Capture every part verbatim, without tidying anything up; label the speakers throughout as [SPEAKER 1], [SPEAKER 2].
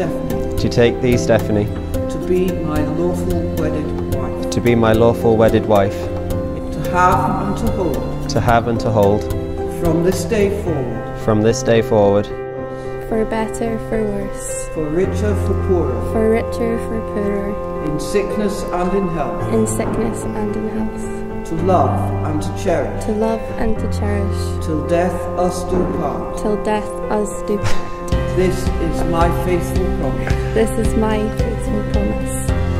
[SPEAKER 1] Stephanie,
[SPEAKER 2] to take thee, Stephanie,
[SPEAKER 1] to be my lawful wedded wife,
[SPEAKER 2] to be my lawful wedded wife,
[SPEAKER 1] to have and to hold,
[SPEAKER 2] to have and to hold,
[SPEAKER 1] from this day forward,
[SPEAKER 2] from this day forward,
[SPEAKER 3] for better, for worse,
[SPEAKER 1] for richer, for poorer,
[SPEAKER 3] for richer, for poorer,
[SPEAKER 1] in sickness and in health,
[SPEAKER 3] in sickness and in health,
[SPEAKER 1] to love and to cherish,
[SPEAKER 3] to love and to cherish,
[SPEAKER 1] till death us do part.
[SPEAKER 3] till death us do part.
[SPEAKER 1] This is my faithful promise.
[SPEAKER 3] This is my faithful promise.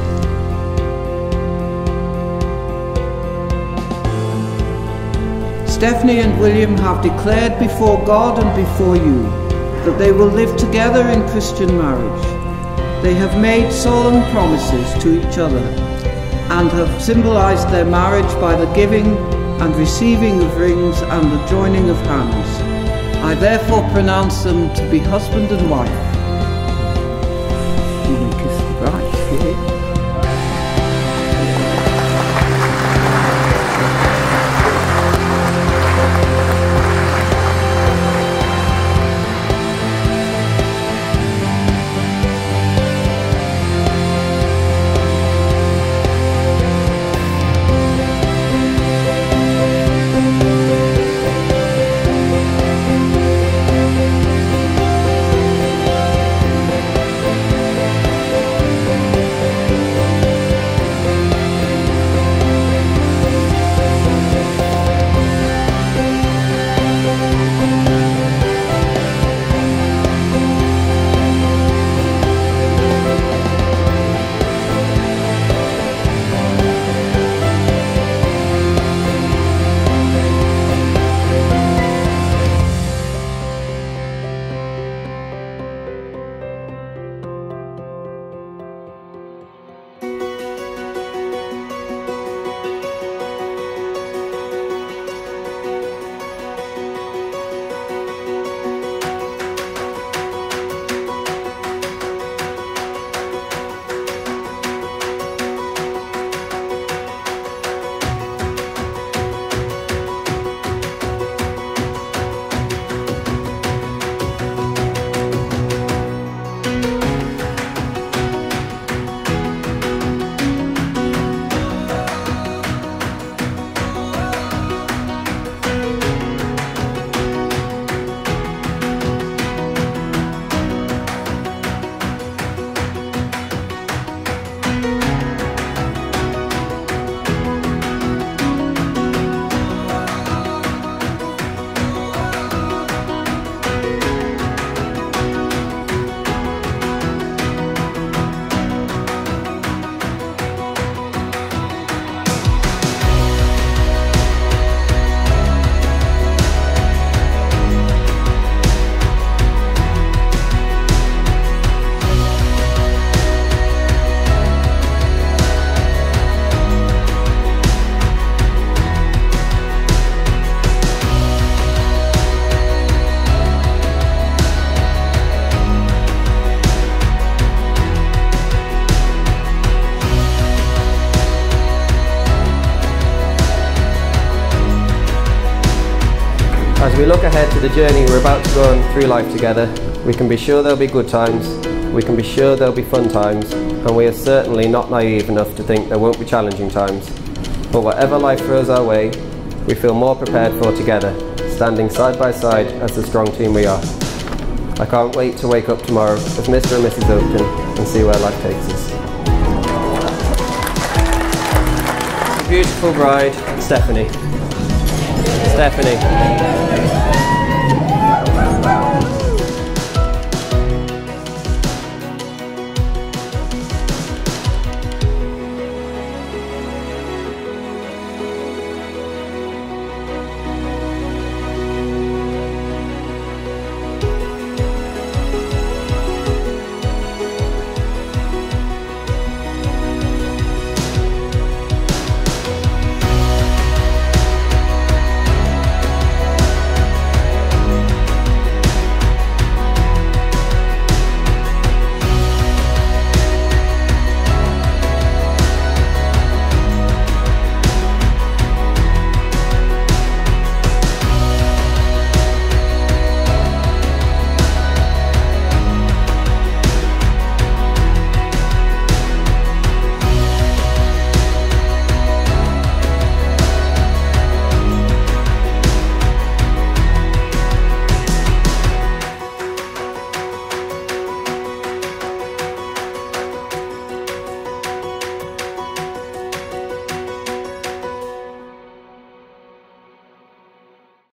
[SPEAKER 1] Stephanie and William have declared before God and before you that they will live together in Christian marriage. They have made solemn promises to each other and have symbolized their marriage by the giving and receiving of rings and the joining of hands. I therefore pronounce them to be husband and wife. You may kiss the bride.
[SPEAKER 2] As we look ahead to the journey we're about to go on through life together, we can be sure there'll be good times, we can be sure there'll be fun times, and we are certainly not naive enough to think there won't be challenging times. But whatever life throws our way, we feel more prepared for together, standing side by side as the strong team we are. I can't wait to wake up tomorrow as Mister and Missus Oakton and see where life takes us. Beautiful bride, Stephanie. Stephanie.